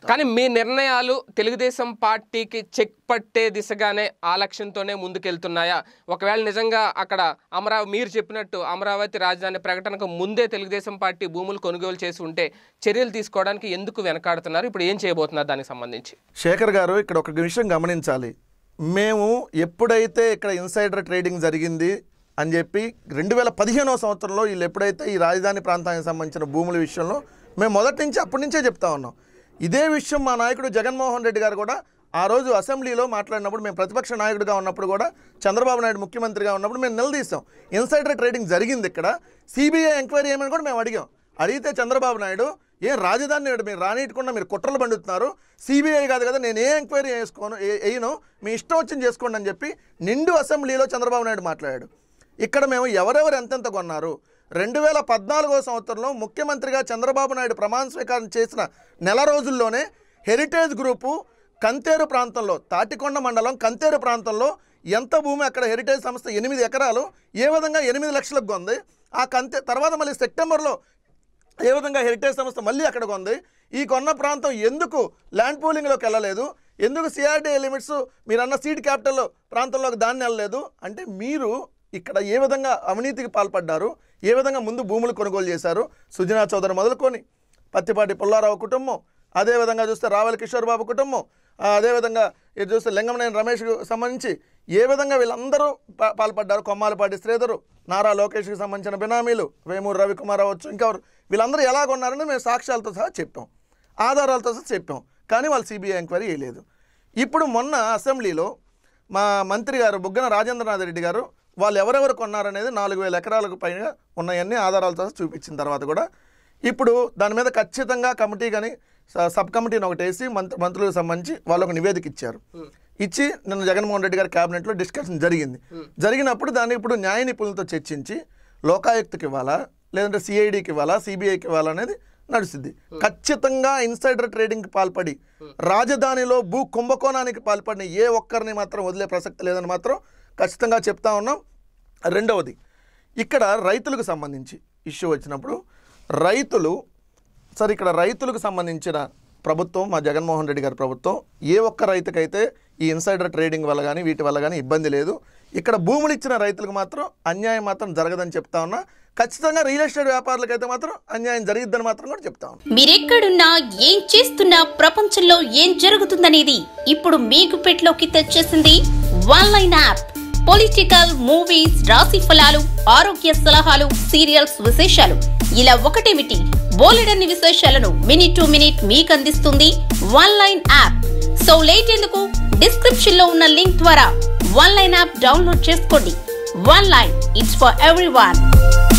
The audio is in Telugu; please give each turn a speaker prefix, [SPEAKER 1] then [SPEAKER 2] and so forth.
[SPEAKER 1] చెప్తాను.
[SPEAKER 2] కానీ మీ నిర్ణయాలు తెలుగుదేశం పార్టీకి చెక్ పట్టే దిశగానే ఆ లక్ష్యంతోనే ముందుకెళ్తున్నాయా? ఒకవేళ నిజంగా అక్కడ మీరు చెప్పినట్టు అమరావతి రాజధాని ప్రకటనకు ముందే తెలుగుదేశం పార్టీ భూములు కొనుగోలు చేసి ఉంటే చర్యలు తీసుకోవడానికి ఎందుకు వెనకాడుతున్నారు? ఇప్పుడు ఏం చేయబోతున్నారు దానికి సంబంధించి?
[SPEAKER 1] శేఖర్ గారు, ఇక్కడ ఒక విషయం గమనించాలి. మేము ఎప్పుడైతే ఇక్కడ ఇన్సైడర్ ట్రేడింగ్ జరిగింది అని చెప్పి 2015వ సంవత్సరంలో వీళ్ళు ఎప్పుడైతే ఈ రాజధాని ప్రాంతానికి సంబంధించిన భూముల విషయంలో మేము మొదటి నుంచి అప్పటి నుంచే చెప్తా ఉన్నాం. ఇదే విషయం మా నాయకుడు జగన్మోహన్ రెడ్డి గారు కూడా ఆ రోజు అసెంబ్లీలో మాట్లాడినప్పుడు, మేము ప్రతిపక్ష నాయకుడిగా ఉన్నప్పుడు కూడా, చంద్రబాబు నాయుడు ముఖ్యమంత్రిగా ఉన్నప్పుడు మేము నిలదీసాం. ఇన్సైడర్ ట్రేడింగ్ జరిగింది ఇక్కడ, సిబిఐ ఎంక్వైరీ ఏమని కూడా మేము అడిగాం. అడిగితే చంద్రబాబు నాయుడు, ఏం రాజధాని మీరు రానియకుండా మీరు కుట్రలు పండుతున్నారు, సిబిఐ కాదు కదా, నేను ఏ ఎంక్వైరీ వేయను, మీ ఇష్టం వచ్చింది చేసుకోండి అని చెప్పి నిండు అసెంబ్లీలో చంద్రబాబు నాయుడు మాట్లాడాడు. ఇక్కడ మేము ఎవరెవరు ఎంతెంత కొన్నారు, 2014వ సంవత్సరంలో ముఖ్యమంత్రిగా చంద్రబాబు నాయుడు ప్రమాణ స్వీకారం చేసిన నెల రోజుల్లోనే హెరిటేజ్ గ్రూపు కంతేరు ప్రాంతంలో, తాటికొండ మండలం కంతేరు ప్రాంతంలో ఎంత భూమి అక్కడ హెరిటేజ్ సంస్థ 8 ఎకరాలు ఏ విధంగా 8 లక్షలకు కొంది. ఆ తర్వాత మళ్ళీ సెప్టెంబర్లో ఏ విధంగా హెరిటేజ్ సంస్థ మళ్ళీ అక్కడ కొంది. ఈ కొన్న ప్రాంతం ఎందుకు ల్యాండ్ పూలింగ్లోకి వెళ్ళలేదు, ఎందుకు సిఆర్డీఏ లిమిట్స్ మీరన్న సీడ్ క్యాపిటల్ ప్రాంతంలోకి దాన్ని వెళ్ళలేదు అంటే, మీరు ఇక్కడ ఏ విధంగా అవినీతికి పాల్పడ్డారు, ఏ విధంగా ముందు భూములు కొనుగోలు చేశారు. సుజనా చౌదరి మొదలుకొని పత్తిపాటి పుల్లారావు కుటుంబం, అదేవిధంగా చూస్తే రావెల కిషోర్ బాబు కుటుంబం, అదేవిధంగా ఇది చూస్తే లింగమనేని రమేష్కి సంబంధించి ఏ విధంగా వీళ్ళందరూ పాల్పడ్డారు. కొమ్మాలపాటి శ్రీధరు, నారా లోకేష్కి సంబంధించిన బినామీలు, వేమూరు రవికుమార్ అవ్వచ్చు, ఇంకెవరు, వీళ్ళందరూ ఎలాగొన్నారని మేము సాక్ష్యాలతో సహా చెప్పాం, ఆధారాలతో సహా చెప్పాం. కానీ వాళ్ళు సిబిఐ ఎంక్వైరీ చేయలేదు. ఇప్పుడు మొన్న అసెంబ్లీలో మా మంత్రి గారు బుగ్గన రాజేంద్రనాథ్ రెడ్డి గారు వాళ్ళు ఎవరెవరు కొన్నారనేది 4000 ఎకరాలకు పైన ఉన్నాయన్నీ ఆధారాలతో చూపించిన తర్వాత కూడా ఇప్పుడు దాని మీద ఖచ్చితంగా కమిటీ కానీ సబ్ కమిటీని ఒకటి వేసి మంత్రులకు సంబంధించి వాళ్ళు ఒక నివేదిక ఇచ్చారు. ఇచ్చి నిన్న జగన్మోహన్ రెడ్డి గారి క్యాబినెట్లో డిస్కషన్ జరిగింది. జరిగినప్పుడు దాన్ని ఇప్పుడు న్యాయ నిపుణులతో చర్చించి లోకాయుక్తకి ఇవ్వాలా, లేదంటే సిఐడికి ఇవ్వాలా, సిబిఐకి ఇవ్వాలా అనేది నడుస్తుంది. ఖచ్చితంగా ఇన్సైడర్ ట్రేడింగ్కి పాల్పడి రాజధానిలో భూ కుంభకోణానికి పాల్పడిన ఏ ఒక్కరిని మాత్రం వదిలే ప్రసక్తి లేదని మాత్రం ఖచ్చితంగా చెప్తా ఉన్నాం. రెండవది, ఇక్కడ రైతులకు సంబంధించి ఇష్యూ వచ్చినప్పుడు ఇక్కడ రైతులకు సంబంధించిన ప్రభుత్వం, మా జగన్మోహన్ రెడ్డి గారి ప్రభుత్వం, ఏ ఒక్క రైతుకైతే ఈ ఇన్సైడర్ ట్రేడింగ్ వల్ల కానీ వీటి వల్ల కానీ ఇబ్బంది లేదు. ఇక్కడ భూములు ఇచ్చిన రైతులకు మాత్రం అన్యాయం మాత్రం జరగదని చెప్తా ఉన్నా. ఖచ్చితంగా రియల్ ఎస్టేట్ వ్యాపారులకైతే మాత్రం అన్యాయం జరిగిద్దని మాత్రం కూడా చెప్తా ఉన్నా.
[SPEAKER 3] మీరెక్కడున్నా, ఏం చేస్తున్నా, ప్రపంచంలో ఏం జరుగుతుందనేది ఇప్పుడు మీకు పెట్లోకి తెచ్చేసింది వన్లైన్ యాప్. పొలిటికల్, మూవీస్, రాశి ఫలాలు, ఆరోగ్య సలహాలు, సీరియల్స్ విశేషాలు, ఇలా ఒకటేమిటి బోలెడన్ని విశేషాలను మినిట్ టు మినిట్ మీకు అందిస్తుంది వన్లైన్ యాప్. సో లేట్ ఎందుకు, డిస్క్రిప్షన్ లో ఉన్న లింక్ ద్వారా వన్లైన్ యాప్ డౌన్లోడ్ చేసుకోండి. Oneline, it's for everyone.